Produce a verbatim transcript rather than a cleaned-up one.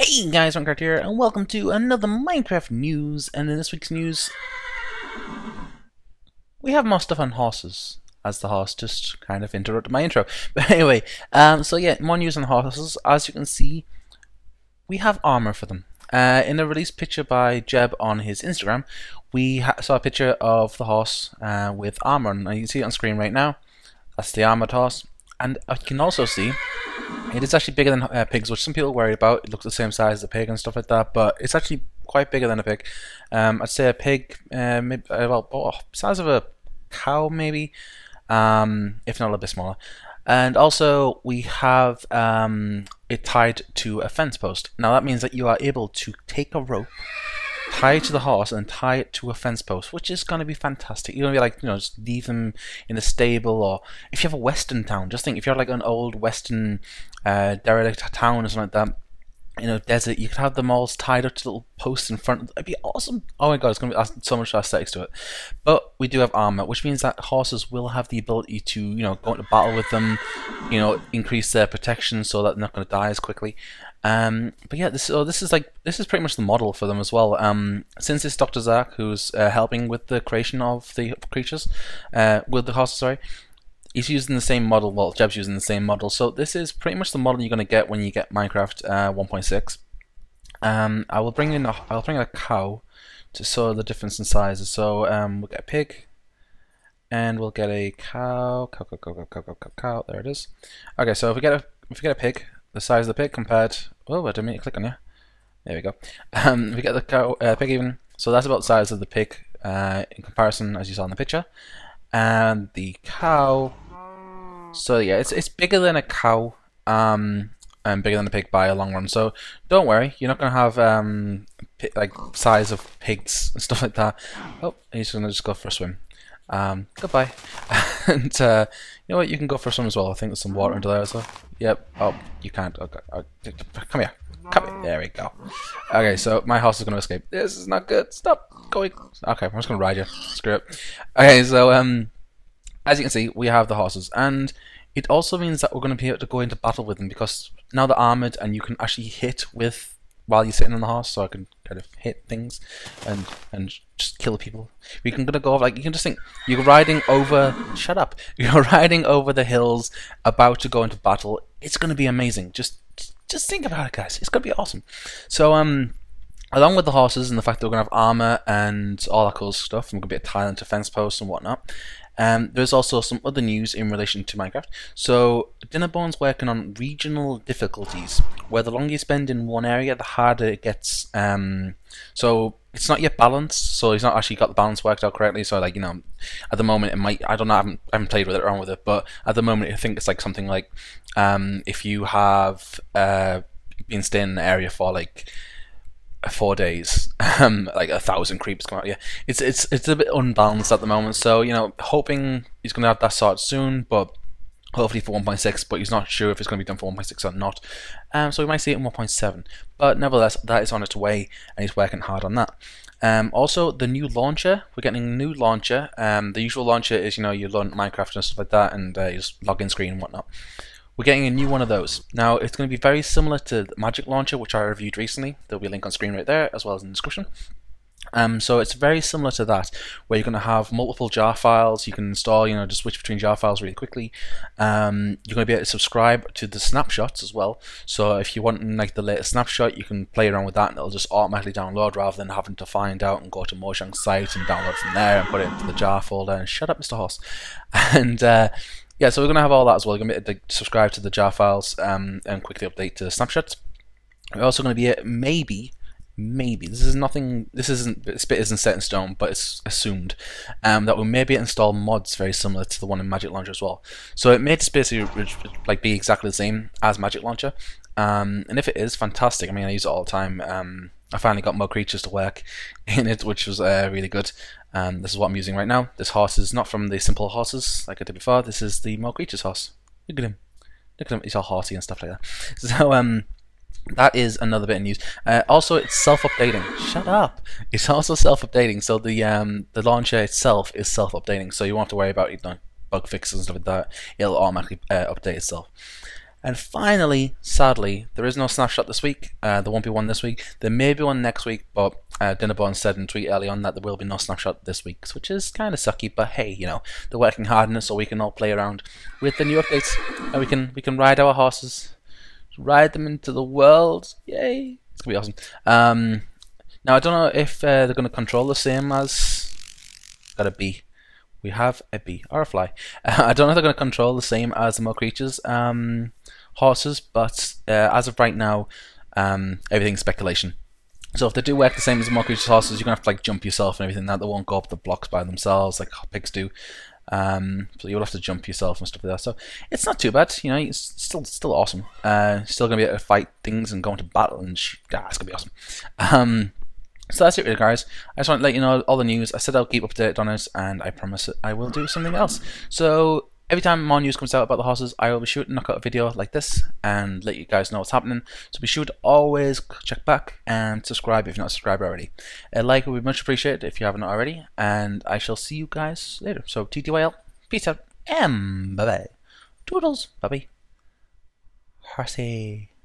Hey guys, Minecraft here, and welcome to another Minecraft news. And in this week's news, we have more stuff on horses, as the horse just kind of interrupted my intro. But anyway, um, so yeah, more news on horses. As you can see, we have armor for them. Uh, in a released picture by Jeb on his Instagram, we saw a picture of the horse uh, with armor, and you can see it on screen right now. That's the armored horse, and I can also see it is actually bigger than uh, pigs, which some people are worried about. It looks the same size as a pig and stuff like that, but it's actually quite bigger than a pig. Um, I'd say a pig, uh, maybe, uh, well, oh, size of a cow maybe, um, if not a little bit smaller. And also we have um, it tied to a fence post. Now that means that you are able to take a rope, tie it to the horse, and tie it to a fence post, which is going to be fantastic. You're going to be like, you know, just leave them in the stable, or if you have a western town, just think if you have like an old western uh, derelict town or something like that, you know, desert, you could have them all tied up to little posts in front. It'd be awesome. Oh my god, it's going to be so much aesthetics to it. But we do have armor, which means that horses will have the ability to, you know, go into battle with them, you know, increase their protection so that they're not going to die as quickly. Um, but yeah, this so this is like this is pretty much the model for them as well. Um, since it's Doctor Zach who's uh, helping with the creation of the creatures, uh, with the horses, sorry, he's using the same model. Well, Jeb's using the same model, so this is pretty much the model you're going to get when you get Minecraft uh, one point six. Um, I will bring in a, I'll bring in a cow to show the difference in sizes. So um, we'll get a pig, and we'll get a cow, cow, cow, cow, cow, cow, cow, cow, cow. There it is. Okay, so if we get a if we get a pig, the size of the pig compared. Oh, I didn't mean to click on you. There we go. Um, we get the cow, uh, pig even. So that's about the size of the pig uh, in comparison, as you saw in the picture. And the cow. So yeah, it's it's bigger than a cow, um, and bigger than a pig by a long run. So don't worry, you're not gonna have um, like size of pigs and stuff like that. Oh, he's gonna just go for a swim. Um, goodbye. And uh, you know what? You can go for some as well. I think there's some water under there as well. Yep. Oh, you can't. Okay. Okay. Come here. Come here. There we go. Okay, so my horse is going to escape. This is not good. Stop going. Okay, I'm just going to ride you. Screw it. Okay, so um, as you can see, we have the horses, and it also means that we're going to be able to go into battle with them because now they're armored, and you can actually hit with while you're sitting on the horse, so I can kind of hit things and and just kill people. We can gonna go like you can just think you're riding over. Shut up! You're riding over the hills, about to go into battle. It's gonna be amazing. Just just think about it, guys. It's gonna be awesome. So um, along with the horses and the fact that we're gonna have armor and all that cool stuff, and we're gonna be a tile into fence posts and whatnot. Um, there's also some other news in relation to Minecraft. So Dinnerbone's working on regional difficulties, where the longer you spend in one area, the harder it gets. Um, so it's not yet balanced, so he's not actually got the balance worked out correctly. So like, you know, at the moment it might, I don't know, I haven't, I haven't played with it around with it, but at the moment I think it's like something like um, if you have uh, been staying in an area for like four days, um, like a thousand creeps come out. Yeah, it's it's it's a bit unbalanced at the moment. So you know, hoping he's going to have that sorted soon, but hopefully for one point six. But he's not sure if it's going to be done for one point six or not. Um, so we might see it in one point seven. But nevertheless, that is on its way, and he's working hard on that. Um, also, the new launcher. We're getting a new launcher. Um, the usual launcher is, you know, you learn Minecraft and stuff like that, and uh, you just login screen and whatnot. We're getting a new one of those. Now, it's going to be very similar to the Magic Launcher, which I reviewed recently. There'll be a link on screen right there, as well as in the description. Um, so it's very similar to that, where you're going to have multiple jar files. You can install, you know, just switch between jar files really quickly. Um, you're going to be able to subscribe to the snapshots as well. So if you want like the latest snapshot, you can play around with that, and it'll just automatically download rather than having to find out and go to Mojang's site and download from there and put it into the jar folder. And shut up, Mister Horse. And uh, yeah, so we're going to have all that as well. You're going to be able to subscribe to the jar files um, and quickly update to the snapshots. We're also going to be maybe, maybe, this is nothing, this isn't, this bit isn't set in stone, but it's assumed, um, that we'll maybe install mods very similar to the one in Magic Launcher as well. So it may just basically like be exactly the same as Magic Launcher, um, and if it is, fantastic. I mean, I use it all the time. Um, I finally got more creatures to work in it, which was uh, really good. Um, this is what I'm using right now. This horse is not from the simple horses like I did before. This is the more creatures horse. Look at him. Look at him. He's all horsey and stuff like that. So um, that is another bit of news. Uh, also, it's self-updating. Shut up. It's also self-updating. So the um, the launcher itself is self-updating. So you won't have to worry about, you know, bug fixes and stuff like that. It'll automatically uh, update itself. And finally, sadly, there is no snapshot this week. Uh, there won't be one this week. There may be one next week, but uh, Dinnerbone said in a tweet early on that there will be no snapshot this week, which is kind of sucky. But hey, you know, they're working hard on it, so we can all play around with the new updates, and we can we can ride our horses, ride them into the world. Yay! It's gonna be awesome. Um, now I don't know if uh, they're gonna control the same as got a bee. We have a bee or a fly. Uh, I don't know if they're going to control the same as the More Creatures um, horses, but uh, as of right now, um, everything's speculation. So if they do work the same as the More Creatures horses, you're going to have to like jump yourself and everything. That they won't go up the blocks by themselves like pigs do. Um, so you'll have to jump yourself and stuff like that. So it's not too bad. You know, it's still still awesome. Uh, still going to be able to fight things and go into battle and sh ah, it's going to be awesome. Um, So that's it really, guys. I just want to let you know all the news. I said I'll keep updated on it, and I promise I will do something else. So every time more news comes out about the horses, I will be sure to knock out a video like this and let you guys know what's happening. So be sure to always check back and subscribe if you're not subscribed already. A like would be much appreciated if you haven't already, and I shall see you guys later. So T T Y L, peace out, and bye bye. Toodles, bye bye. Horsey.